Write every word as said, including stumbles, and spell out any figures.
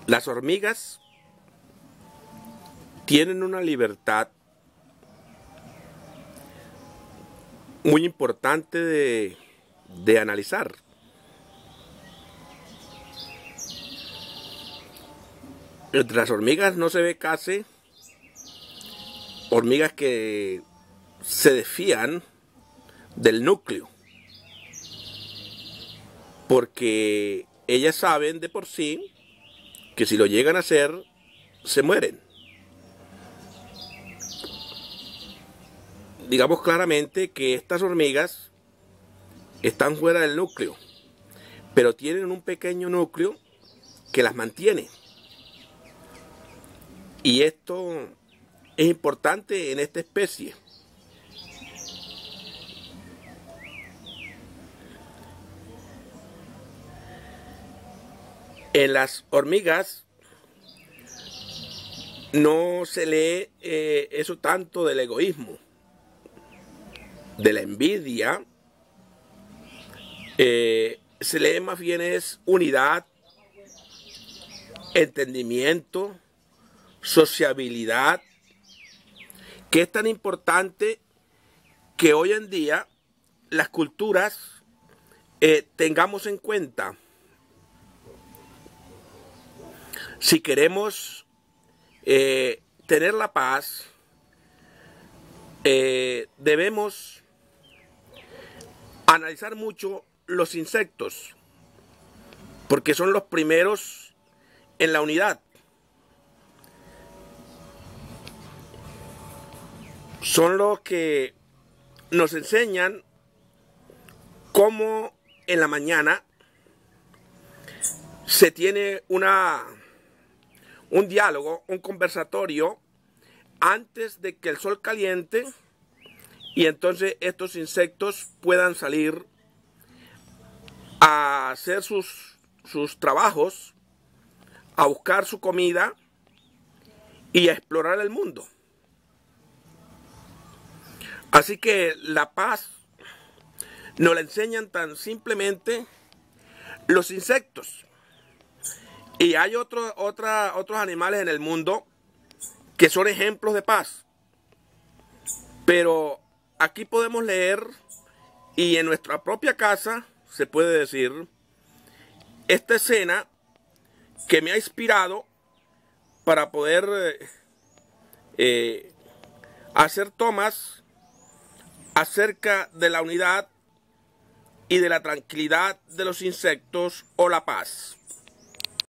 Las hormigas tienen una libertad muy importante de, de analizar. Entre las hormigas no se ve casi hormigas que se desfían del núcleo, porque ellas saben de por sí que si lo llegan a hacer, se mueren. Digamos claramente que estas hormigas están fuera del núcleo, pero tienen un pequeño núcleo que las mantiene. Y esto es importante en esta especie. En las hormigas no se lee eh, eso tanto del egoísmo, de la envidia. Eh, se lee más bien es unidad, entendimiento, sociabilidad, que es tan importante que hoy en día las culturas eh, tengamos en cuenta. Si queremos eh, tener la paz, eh, debemos analizar mucho los insectos, porque son los primeros en la unidad. Son los que nos enseñan cómo en la mañana se tiene una, un diálogo, un conversatorio antes de que el sol caliente y entonces estos insectos puedan salir a hacer sus, sus trabajos, a buscar su comida y a explorar el mundo. Así que la paz nos la enseñan tan simplemente los insectos. Y hay otro, otra, otros animales en el mundo que son ejemplos de paz. Pero aquí podemos leer, y en nuestra propia casa se puede decir, esta escena que me ha inspirado para poder eh, eh, hacer tomas acerca de la unidad y de la tranquilidad de los insectos o la paz.